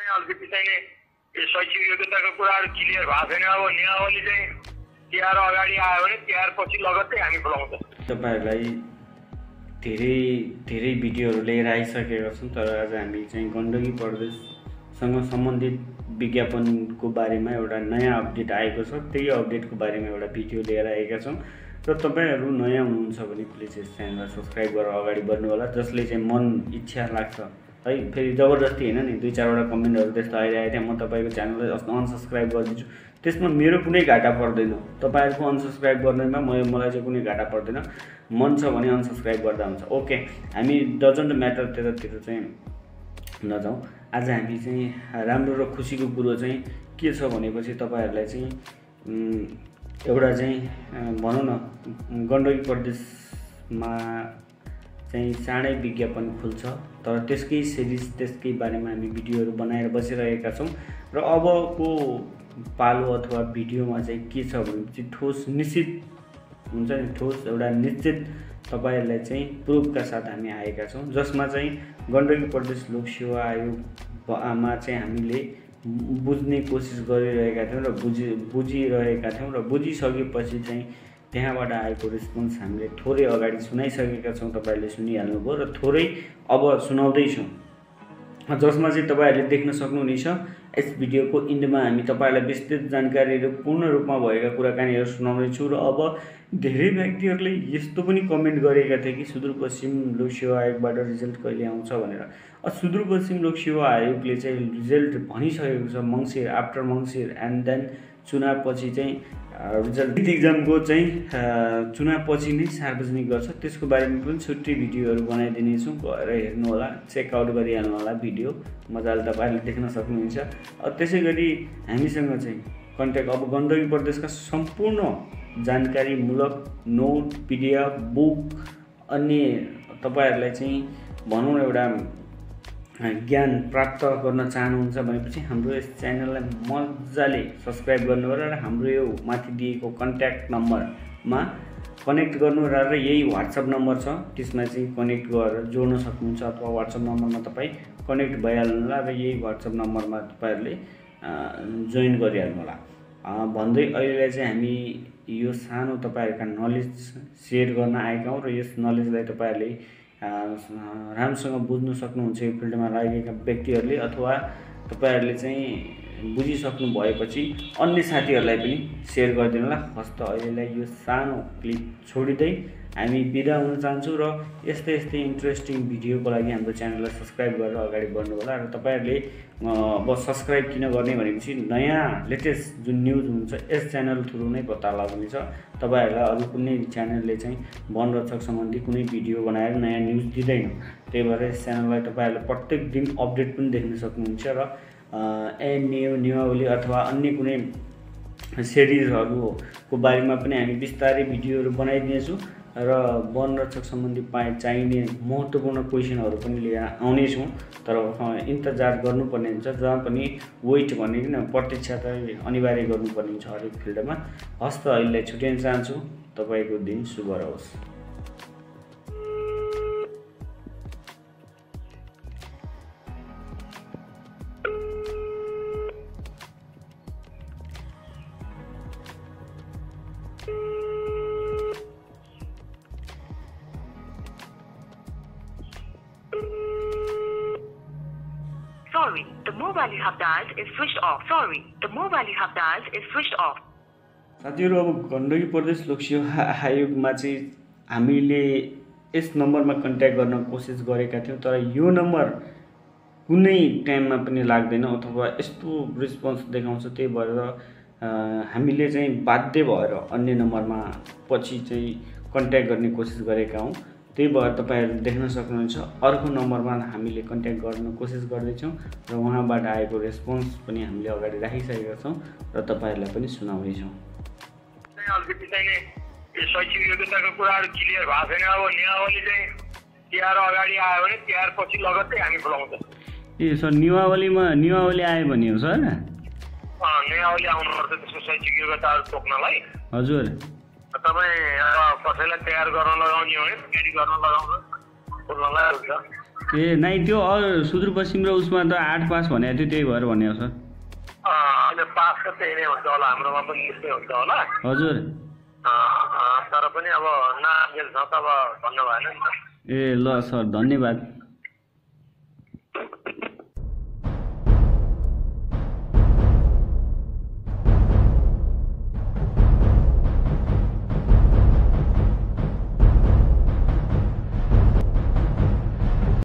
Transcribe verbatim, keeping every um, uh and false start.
अलिकति चाहिँ यो शैक्षिक योग्यताको कुराहरू क्लियर भएको छैन। अब नियावली चाहिँ तिहार अगाडि आयो भने तिहार पछि लगत्तै हामी बोलाउँछौँ। तपाईहरुलाई धेरै धेरै भिडियोहरू लिएर आइसकेका छौँ, तर आज हामी चाहिँ गण्डकी प्रदेशसँग सम्बन्धित विज्ञापनको बारेमा एउटा नयाँ अपडेट आएको छ। त्यही अपडेटको बारेमा एउटा भिडियो लिएर आएका छौँ र तपाईहरु नयाँ हुनुहुन्छ भने प्लिज यस च्यानललाई सब्स्क्राइब गरेर अगाडि बढ्नु होला। जसले चाहिँ मन इच्छा लाग्छ है, फेरि जबरजस्ती हैन नि, दुई चारवटा कमेन्टहरु त्यस्तो आइरहेको थियो, म तपाईको च्यानललाई अनसब्स्क्राइब गरिदिन्छु, त्यसमा मेरो कुनै घाटा पर्दैन। तपाईहरुको अनसब्स्क्राइब गर्नेमा म मलाई चाहिँ कुनै घाटा पर्दैन। मन छ भने अनसब्स्क्राइब गर्दा हुन्छ। ओके, हामी डजन्ट म्याटर त्यतातिर चाहिँ नजाउँ। आज हामी चाहिँ राम्रो र खुसीको कुरो चाहिँ के छ भनेपछि तपाईहरुलाई चाहिँ एउटा चाहिँ भनौँ न, गण्डकी प्रदेशमा चाहिँ चाँडै विज्ञापन खुल्छ, तर त्यसकै सिरिज त्यसकै बारेमा हामी भिडियोहरू बनाएर बसिरहेका छौँ र अबको पालो अथवा भिडियोमा चाहिँ के छ भनेपछि ठोस निश्चित हुन्छ नि, ठोस एउटा निश्चित तपाईहरुलाई चाहिँ प्रुफका साथ हामी आएका छौँ, जसमा चाहिँ गण्डकी प्रदेश लोक सेवा आयोगमा चाहिँ हामीले बुझ्ने कोसिस गरिरहेका थियौँ र बुझि बुझिरहेका थियौँ र बुझिसकेपछि चाहिँ त्यहाँबाट आएको रेस्पोन्स हामीले थोरै अगाडि सुनाइसकेका छौँ। तपाईहरुले सुनिहाल्नुभयो र थोरै अब सुनाउँदैछौँ, जसमा चाहिँ तपाईहरुले देख्न सक्नुहुनेछ। यस भिडियोको इन्डमा हामी तपाईहरुलाई विस्तृत जानकारीहरू पूर्ण रूपमा भएका कुराकानीहरू सुनाउनेछु र अब धेरै व्यक्तिहरूले यस्तो पनि कमेन्ट गरेका थिए कि सुदूरपश्चिम लोक सेवा आयोगबाट रिजल्ट कहिले आउँछ भनेर। सुदूरपश्चिम लोक सेवा आयोगले चाहिँ रिजल्ट भनिसकेको छ मङ्सिर, आफ्टर मङ्सिर एन्ड देन चुनावपछि चाहिँ रिजल्ट इक्जामको चाहिँ चुनावपछि नै सार्वजनिक गर्छ। त्यसको बारेमा पनि छुट्टै भिडियोहरू बनाइदिनेछौँ, गएर हेर्नु होला, चेकआउट गरिहाल्नु होला भिडियो, मजाले तपाईहरुले देख्न सक्नुहुन्छ। त्यसै गरी हामीसँग चाहिँ कन्ट्याक्ट अब गण्डकी प्रदेशका सम्पूर्ण जानकारीमूलक नोट, पिडिएफ, बुक, अन्य तपाईहरुलाई चाहिँ भनौँ न एउटा ज्ञान प्राप्त गर्न चाहनुहुन्छ भनेपछि हाम्रो यस च्यानललाई मजाले सब्स्क्राइब गर्नु होला र हाम्रो यो माथि दिएको कन्ट्याक्ट नम्बरमा कनेक्ट गर्नु होला र यही व्हाट्सएप नम्बर छ, त्यसमा चाहिँ कनेक्ट गरेर जोड्न सक्नुहुन्छ अथवा व्हाट्सएप नम्बरमा तपाईँ कनेक्ट भइहाल्नु होला र यही व्हाट्सएप नम्बरमा तपाईहरुले जोइन गरिहाल्नु होला। भन्दै अहिले चाहिँ हामी यो सानो तपाईहरुका नलेज सेयर गर्न आएका हौँ र यस नलेजलाई तपाईहरुले राम्रोसँग बुझ्न सक्नुहुन्छ यो फिल्डमा लागेका व्यक्तिहरूले, अथवा तपाईहरुले चाहिँ बुझिसक्नु भएपछि अन्य साथीहरूलाई पनि सेयर गरिदिनु होला। हस्त अहिलेलाई यो सानो क्लिप छोडिँदै हामी बिदा हुन चाहन्छौँ र यस्तै यस्तै इन्ट्रेस्टिङ भिडियोको लागि हाम्रो च्यानललाई सब्स्क्राइब गरेर अगाडि बढ्नु होला। र तपाईहरुले अब सब्स्क्राइब किन गर्ने भनेपछि नयाँ लेटेस्ट जुन न्युज हुन्छ यस च्यानल थ्रु नै पत्ता लाग्नेछ। तपाईहरुलाई अरू कुनै च्यानलले चाहिँ वनरक्षक सम्बन्धी कुनै भिडियो बनाएर नयाँ न्युज दिँदैन, त्यही भएर यस च्यानललाई तपाईहरुले प्रत्येक दिन अपडेट पनि देख्न सक्नुहुन्छ र ए न्यू नियावली अथवा अन्य कुनै सिरिजहरूको बारेमा पनि हामी बिस्तारै भिडियोहरू बनाइदिनेछौँ र वनरक्षक सम्बन्धी पाए चाहिने महत्त्वपूर्ण क्वेसनहरू पनि लिएर आउनेछौँ। तर इन्तजार गर्नुपर्ने हुन्छ, जहाँ पनि वेट भनिकन प्रतीक्षा चाहिँ अनिवार्य गर्नुपर्ने हुन्छ हरेक फिल्डमा। हस्त अहिलेलाई छुट्याउन चाहन्छु, तपाईको दिन शुभ रहोस्। Sorry, the mobile you have dialed is switched off. Sorry, the mobile you have dialed is switched off. साथीहरु, अब गण्डकी प्रदेश लोक सेवा आयोगमा चाहिँ हामीले यस नम्बरमा कन्ट्याक्ट गर्न कोसिस गरेका थियौँ, तर यो नम्बर कुनै टाइममा पनि लाग्दैन अथवा यस्तो रेस्पोन्स देखाउँछ। त्यही भएर हामीले चाहिँ बाध्य भएर अन्य नम्बरमा पछि चाहिँ कन्ट्याक्ट गर्ने कोसिस गरेका हौँ। त्यही भएर तपाईहरु देख्न सक्नुहुन्छ अर्को नम्बरमा हामीले कन्ट्याक्ट गर्न कोसिस गर्दैछौँ र उहाँबाट आएको रेस्पोन्स पनि हामीले अगाडि राखिसकेका छौँ र तपाईहरुलाई पनि सुनाउँदैछौँ। अलिकति चाहिँ यो शैक्षिक योग्यताको कुराहरू क्लियर भएको छैन। अब नियावली चाहिँ तिहार अगाडि आयो भने तिहार पछि लगत्तै हामी बोलाउँछौँ। ए सर, नियावलीमा नियावली आयो भने हो सर? नियावली आउनुपर्छ त्यसको शैक्षिक योग्यताहरू तोक्नलाई। हजुर, तपाईँ अब कसैलाई तयार गर्न लगाउने हो भने तयारी गर्न लगाउनु खोल्नलाई हुन्छ। ए नाइ त्यो सुदूरपश्चिम र उसमा त आठ पास भनेको थियो त्यही भएर भनेको सर अहिले पास त त्यही नै हुन्छ होला हाम्रोमा पनि त्यस्तै हुन्छ होला हजुर तर पनि अब नआजेल छ त अब भन्नु भएन नि त ए ल सर धन्यवाद